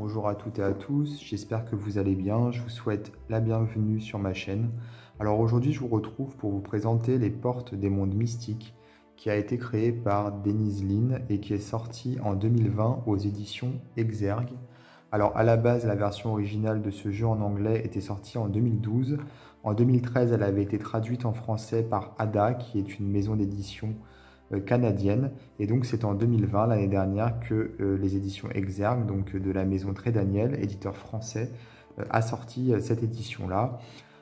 bonjour à toutes et à tous, j'espère que vous allez bien, je vous souhaite la bienvenue sur ma chaîne. Alors aujourd'hui je vous retrouve pour vous présenter Les Portes des Mondes Mystiques qui a été créé par Denise Lin et qui est sorti en 2020 aux éditions Exergue. Alors à la base la version originale de ce jeu en anglais était sortie en 2012. En 2013 elle avait été traduite en français par Ada qui est une maison d'édition canadienne, et donc c'est en 2020, l'année dernière, que les éditions Exergue, donc de la maison Très Daniel, éditeur français, a sorti cette édition-là.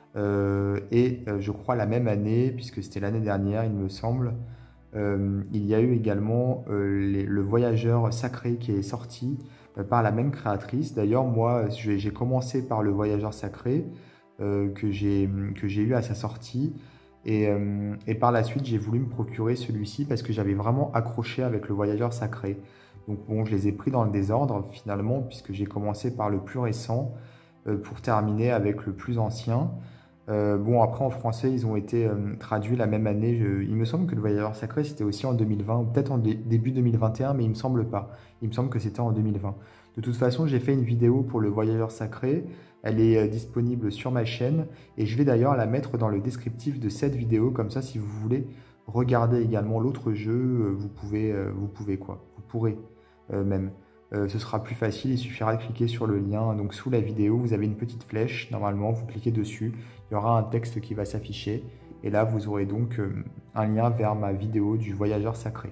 Je crois la même année, puisque c'était l'année dernière, il me semble, il y a eu également le Voyageur Sacré qui est sorti par la même créatrice. D'ailleurs, moi, j'ai commencé par le Voyageur Sacré que j'ai eu à sa sortie. Et par la suite, j'ai voulu me procurer celui-ci parce que j'avais vraiment accroché avec le Voyageur Sacré. Donc bon, je les ai pris dans le désordre finalement, puisque j'ai commencé par le plus récent pour terminer avec le plus ancien. Bon, après en français, ils ont été traduits la même année. Il me semble que le Voyageur Sacré, c'était aussi en 2020, ou peut-être en début 2021, mais il me semble pas. Il me semble que c'était en 2020. De toute façon, j'ai fait une vidéo pour le Voyageur Sacré. Elle est disponible sur ma chaîne et je vais d'ailleurs la mettre dans le descriptif de cette vidéo. Comme ça, si vous voulez regarder également l'autre jeu, vous pourrez même. Ce sera plus facile, il suffira de cliquer sur le lien. Donc sous la vidéo, vous avez une petite flèche. Normalement, vous cliquez dessus. Il y aura un texte qui va s'afficher. Et là, vous aurez donc un lien vers ma vidéo du Voyageur Sacré.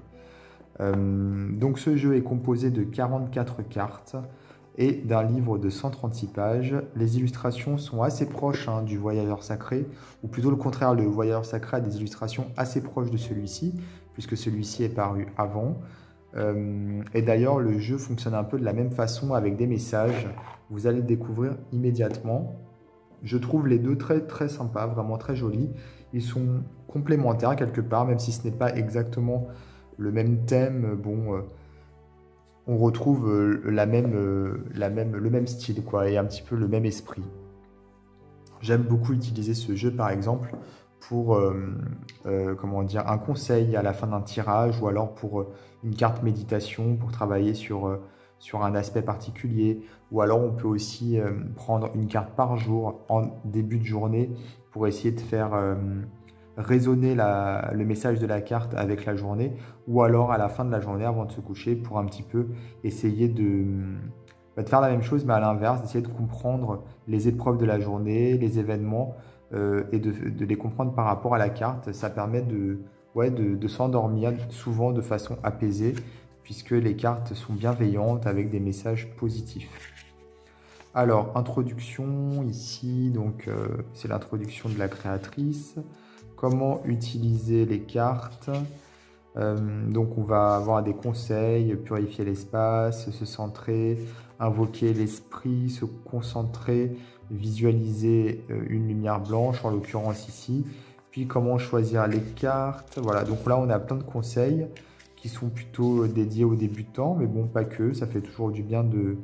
Donc ce jeu est composé de 44 cartes et d'un livre de 136 pages. Les illustrations sont assez proches du Voyageur Sacré, ou plutôt le contraire, le Voyageur Sacré a des illustrations assez proches de celui-ci, puisque celui-ci est paru avant. Et d'ailleurs, le jeu fonctionne un peu de la même façon avec des messages. Vous allez le découvrir immédiatement. Je trouve les deux très très sympas, vraiment très jolis. Ils sont complémentaires quelque part, même si ce n'est pas exactement le même thème. Bon, on retrouve le même style, quoi, et un petit peu le même esprit. J'aime beaucoup utiliser ce jeu, par exemple, pour comment dire, un conseil à la fin d'un tirage, ou alors pour une carte méditation, pour travailler sur un aspect particulier. Ou alors on peut aussi prendre une carte par jour en début de journée pour essayer de faire résonner le message de la carte avec la journée, ou alors à la fin de la journée avant de se coucher pour un petit peu essayer de faire la même chose mais à l'inverse, d'essayer de comprendre les épreuves de la journée, les événements et de les comprendre par rapport à la carte. Ça permet de s'endormir souvent de façon apaisée puisque les cartes sont bienveillantes avec des messages positifs. Alors, introduction ici, donc c'est l'introduction de la créatrice. Comment utiliser les cartes. Donc on va avoir des conseils: purifier l'espace, se centrer, invoquer l'esprit, se concentrer, visualiser une lumière blanche en l'occurrence ici. Puis comment choisir les cartes. Voilà, donc là on a plein de conseils qui sont plutôt dédiés aux débutants, mais bon, pas que, ça fait toujours du bien de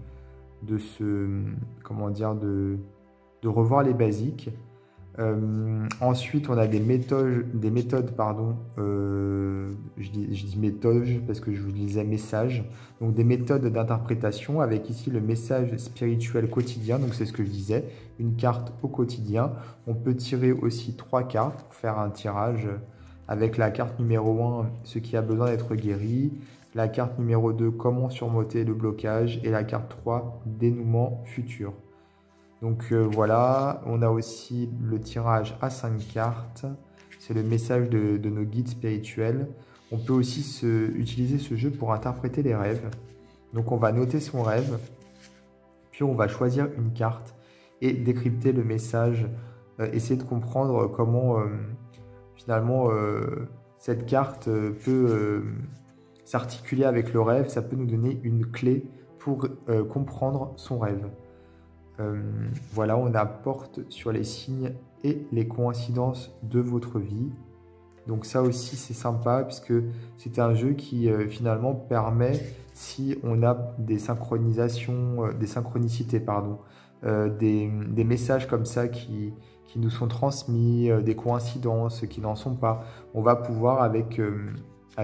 revoir les basiques. Ensuite, on a des méthodes, pardon, je dis méthode parce que je vous disais message, donc des méthodes d'interprétation avec ici le message spirituel quotidien, donc c'est ce que je disais, une carte au quotidien. On peut tirer aussi 3 cartes pour faire un tirage avec la carte numéro 1, ce qui a besoin d'être guéri, la carte numéro 2, comment surmonter le blocage, et la carte 3, dénouement futur. Donc voilà, on a aussi le tirage à 5 cartes, c'est le message de nos guides spirituels. On peut aussi utiliser ce jeu pour interpréter les rêves. Donc on va noter son rêve, puis on va choisir une carte et décrypter le message, essayer de comprendre comment finalement cette carte peut s'articuler avec le rêve. Ça peut nous donner une clé pour comprendre son rêve. Voilà, on apporte sur les signes et les coïncidences de votre vie. Donc ça aussi c'est sympa puisque c'est un jeu qui finalement permet, si on a des synchronisations, des synchronicités pardon, des messages comme ça qui nous sont transmis, des coïncidences qui n'en sont pas, on va pouvoir avec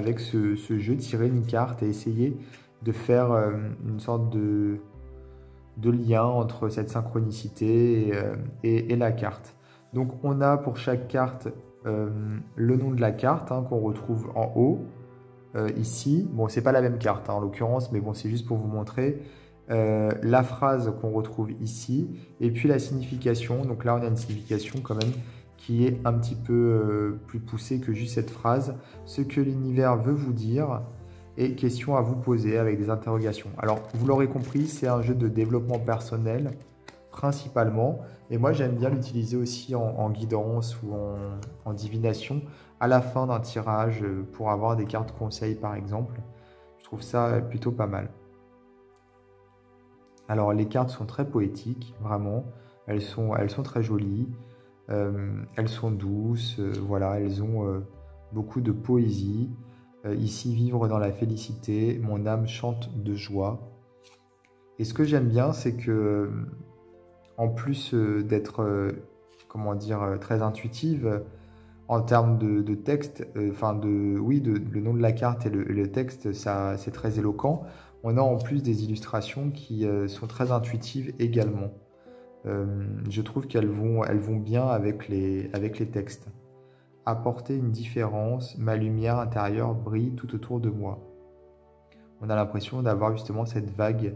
ce jeu tirer une carte et essayer de faire une sorte de lien entre cette synchronicité et la carte. Donc on a pour chaque carte le nom de la carte hein, qu'on retrouve en haut, ici. Bon, c'est pas la même carte hein, en l'occurrence, mais bon, c'est juste pour vous montrer. La phrase qu'on retrouve ici, et puis la signification. Donc là, on a une signification quand même qui est un petit peu plus poussée que juste cette phrase. Ce que l'univers veut vous dire et questions à vous poser avec des interrogations. Alors, vous l'aurez compris, c'est un jeu de développement personnel principalement. Et moi, j'aime bien l'utiliser aussi en guidance ou en divination à la fin d'un tirage pour avoir des cartes conseils, par exemple. Je trouve ça plutôt pas mal. Alors, les cartes sont très poétiques, vraiment. Elles sont très jolies. Elles sont douces. Voilà, elles ont beaucoup de poésie. Ici, vivre dans la félicité, mon âme chante de joie. Et ce que j'aime bien, c'est que, en plus d'être, comment dire, très intuitive, en termes de texte, oui, le nom de la carte et le texte, ça, c'est très éloquent. On a en plus des illustrations qui sont très intuitives également. Je trouve elles vont bien avec les textes. Apporter une différence, ma lumière intérieure brille tout autour de moi. On a l'impression d'avoir justement cette vague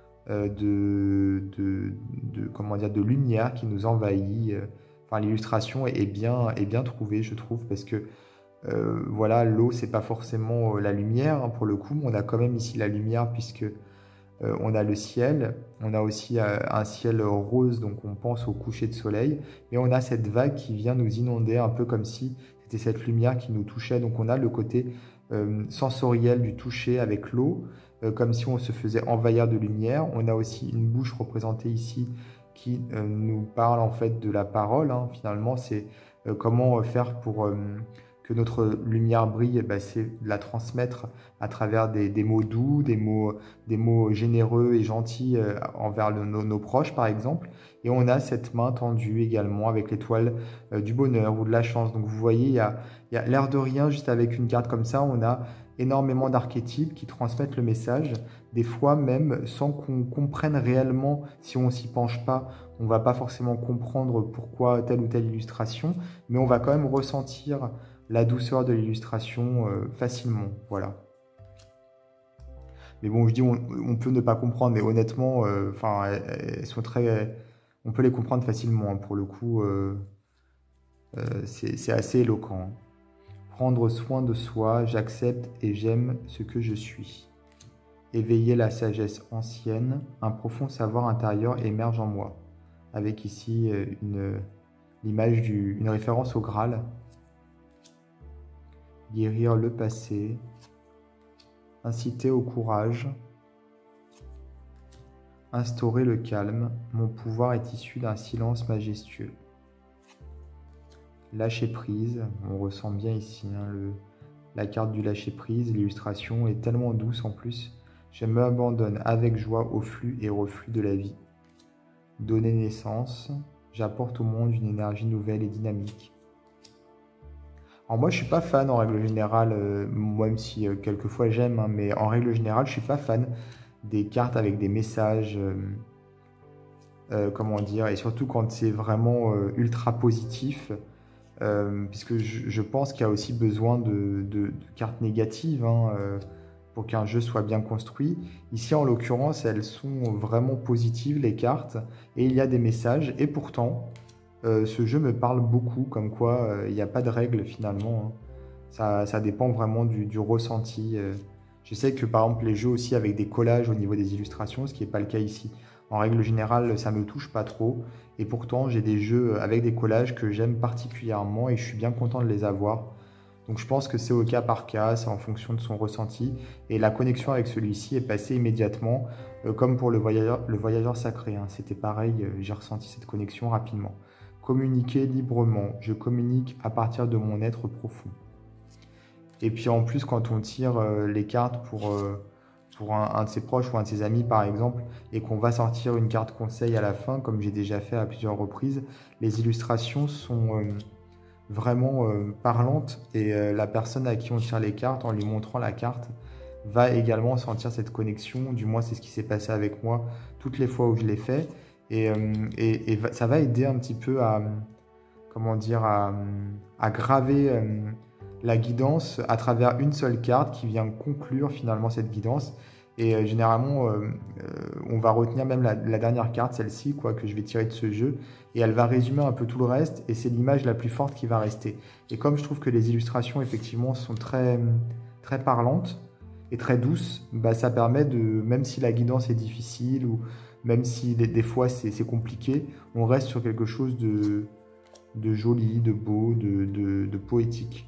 comment dire, de lumière qui nous envahit. Enfin, l'illustration est bien trouvée, je trouve, parce que voilà, l'eau, c'est pas forcément la lumière hein, pour le coup. On a quand même ici la lumière puisque on a le ciel, on a aussi un ciel rose, donc on pense au coucher de soleil, mais on a cette vague qui vient nous inonder un peu comme si c'était cette lumière qui nous touchait. Donc on a le côté sensoriel du toucher avec l'eau, comme si on se faisait envahir de lumière. On a aussi une bouche représentée ici qui nous parle en fait de la parole. Hein. Finalement, c'est comment faire pour que notre lumière brille, bah, c'est la transmettre à travers des mots doux, des mots généreux et gentils envers nos proches, par exemple. Et on a cette main tendue également avec l'étoile du bonheur ou de la chance. Donc vous voyez, il y a l'air de rien, juste avec une carte comme ça, on a énormément d'archétypes qui transmettent le message, des fois même sans qu'on comprenne réellement, si on s'y penche pas, on va pas forcément comprendre pourquoi telle ou telle illustration, mais on va quand même ressentir la douceur de l'illustration facilement, voilà. Mais bon, je dis on peut ne pas comprendre, mais honnêtement, enfin, elles sont très, on peut les comprendre facilement. Hein, pour le coup, c'est assez éloquent. Hein. Prendre soin de soi, j'accepte et j'aime ce que je suis. Éveiller la sagesse ancienne, un profond savoir intérieur émerge en moi. Avec ici l'image une référence au Graal. Guérir le passé, inciter au courage, instaurer le calme, mon pouvoir est issu d'un silence majestueux. Lâcher prise, on ressent bien ici hein, la carte du lâcher prise, l'illustration est tellement douce en plus. Je m'abandonne avec joie au flux et reflux de la vie. Donner naissance, j'apporte au monde une énergie nouvelle et dynamique. Alors moi je suis pas fan en règle générale, même si quelquefois j'aime, hein, mais en règle générale je suis pas fan des cartes avec des messages, comment dire, et surtout quand c'est vraiment ultra positif, puisque je pense qu'il y a aussi besoin de cartes négatives hein, pour qu'un jeu soit bien construit. Ici en l'occurrence elles sont vraiment positives les cartes, et il y a des messages, et pourtant... ce jeu me parle beaucoup, comme quoi il n'y a pas de règle finalement. Hein. Ça dépend vraiment du ressenti. Je sais que par exemple les jeux aussi avec des collages au niveau des illustrations, ce qui n'est pas le cas ici. En règle générale, ça ne me touche pas trop. Et pourtant, j'ai des jeux avec des collages que j'aime particulièrement et je suis bien content de les avoir. Donc je pense que c'est au cas par cas, c'est en fonction de son ressenti. Et la connexion avec celui-ci est passée immédiatement, comme pour le voyageur sacré. Hein. C'était pareil, j'ai ressenti cette connexion rapidement. Communiquer librement, je communique à partir de mon être profond. Et puis en plus, quand on tire les cartes pour un de ses proches ou un de ses amis par exemple, et qu'on va sortir une carte conseil à la fin, comme j'ai déjà fait à plusieurs reprises, les illustrations sont vraiment parlantes, et la personne à qui on tire les cartes, en lui montrant la carte, va également sentir cette connexion. Du moins, c'est ce qui s'est passé avec moi toutes les fois où je l'ai fait. Ça va aider un petit peu à, comment dire, à graver la guidance à travers une seule carte qui vient conclure finalement cette guidance. Généralement, on va retenir même la dernière carte, celle-ci, quoi, que je vais tirer de ce jeu, et elle va résumer un peu tout le reste, et c'est l'image la plus forte qui va rester. Et comme je trouve que les illustrations, effectivement, sont très, très parlantes et très douces, bah, ça permet de, même si la guidance est difficile, ou même si des fois c'est compliqué, on reste sur quelque chose de joli, de beau, de poétique.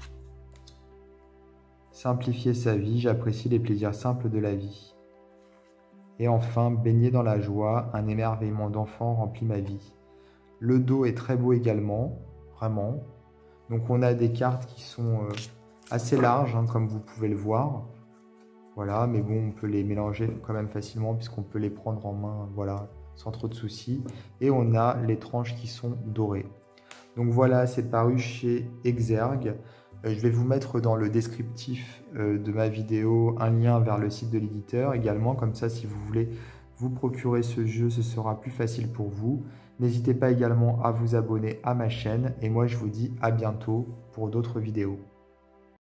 Simplifier sa vie, j'apprécie les plaisirs simples de la vie. Et enfin, baigner dans la joie, un émerveillement d'enfant remplit ma vie. Le dos est très beau également, vraiment. Donc on a des cartes qui sont assez larges, hein, comme vous pouvez le voir. Voilà, mais bon, on peut les mélanger quand même facilement puisqu'on peut les prendre en main, voilà, sans trop de soucis. Et on a les tranches qui sont dorées. Donc voilà, c'est paru chez Exergue. Je vais vous mettre dans le descriptif de ma vidéo un lien vers le site de l'éditeur également. Comme ça, si vous voulez vous procurer ce jeu, ce sera plus facile pour vous. N'hésitez pas également à vous abonner à ma chaîne. Et moi, je vous dis à bientôt pour d'autres vidéos.